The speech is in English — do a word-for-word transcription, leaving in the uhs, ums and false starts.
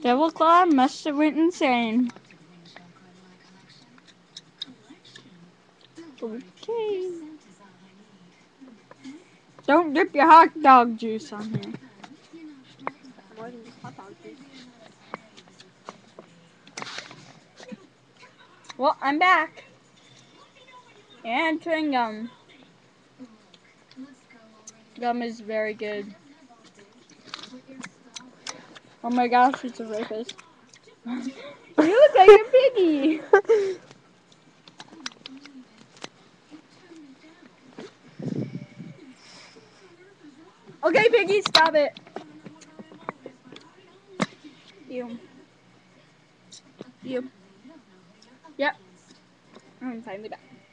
DevilClaw must have went insane. Okay. Don't dip your hot dog juice on here. More than just hot dog juice. Well, I'm back. And chewing gum. Gum is very good. Oh my gosh, it's a rapist. You look like a piggy. Okay, piggy, stop it. You. You. Yep. I'm finally back.